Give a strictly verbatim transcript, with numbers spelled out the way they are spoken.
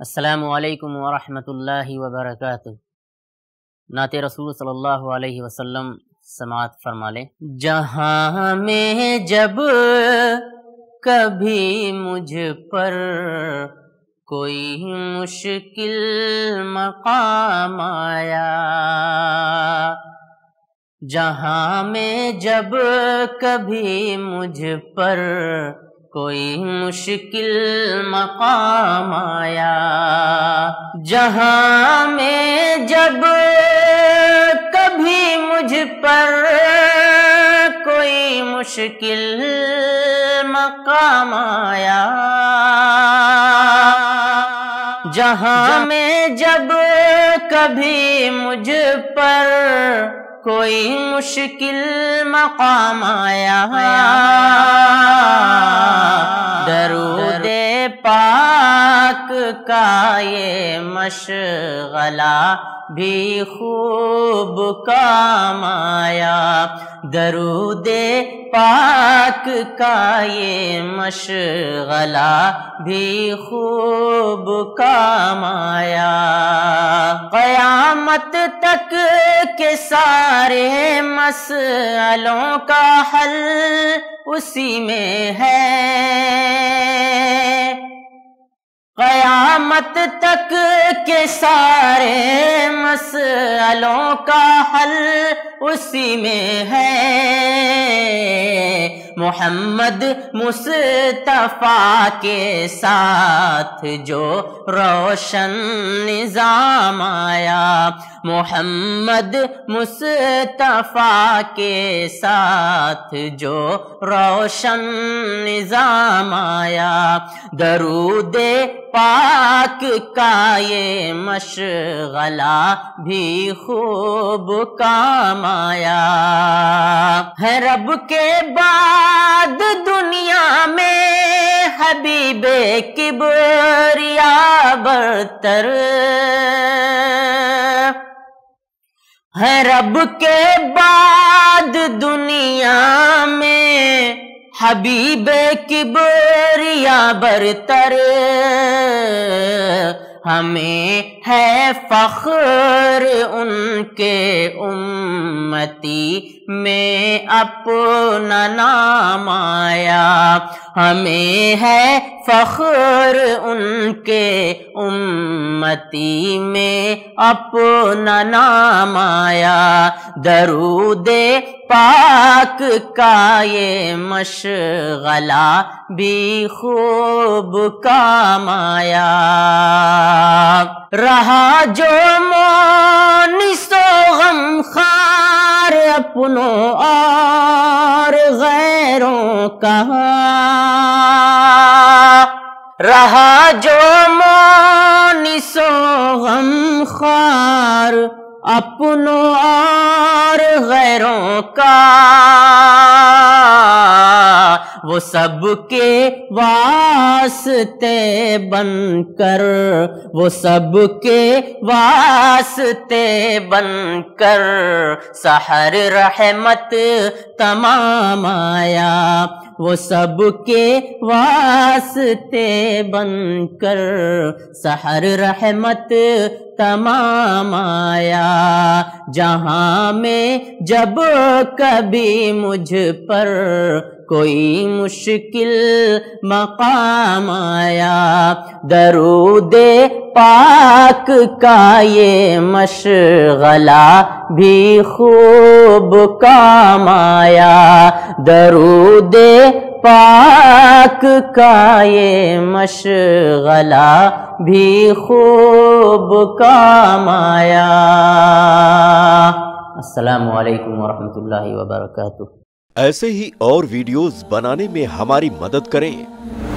السلام علیکم ورحمۃ اللہ وبرکاتہ۔ نعت رسول صلی اللہ علیہ وسلم سماعت فرما لیں۔ جہاں میں جب کبھی مجھ پر کوئی مشکل مقام آیا، جہاں میں جب کبھی مجھ پر کوئی مشکل مقام آیا، جہاں میں جب کبھی مجھ پر کوئی مشکل مقام آیا، جہاں میں جب کبھی مجھ پر کوئی مشکل مقام آیا، درود پاک کا یہ مشغلہ بھی خوب کام آیا، درود پاک کا یہ مشغلہ بھی خوب کام آیا، قیامت تک کے سارے مسئلوں کا حل اسی میں ہے، قیامت تک کے سارے مسئلوں کا حل اسی میں ہے، محمد مصطفیٰ کے ساتھ جو روشن نظام آیا، محمد مصطفیٰ کے ساتھ جو روشن نظام آیا، درود پاک کا یہ مشغلہ بھی خوب کام آیا، ہے رب کے بعد دنیا میں حبیب کبریا برتر، ہے رب کے بعد دنیا میں حبیب کبریا برتر، ہمیں ہے فخر ان کے امتی میں اپنا نام آیا، ہمیں ہے فخر ان کے امتی میں اپنا نام آیا، درود پاک کا یہ مشغلہ بھی خوب کام آیا، رہا جو مونس و غم خوار اپنوں اور غیروں کا، رہا جو مونس و غم خوار اپنوں اور غیروں کا، وہ سب کے واسطے بن کر، وہ سب کے واسطے بن کر سحر رحمت تمام آیا، وہ سب کے واسطے بن کر سحر رحمت تمام آیا، جہاں میں جب کبھی مجھ پر کوئی مشکل مقام آیا، درود پاک کا یہ مشغلہ بھی خوب کام آیا، درود پاک کا یہ مشغلہ بھی خوب کام آیا۔ السلام علیکم ورحمۃ اللہ وبرکاتہ۔ ایسے ہی اور ویڈیوز بنانے میں ہماری مدد کریں۔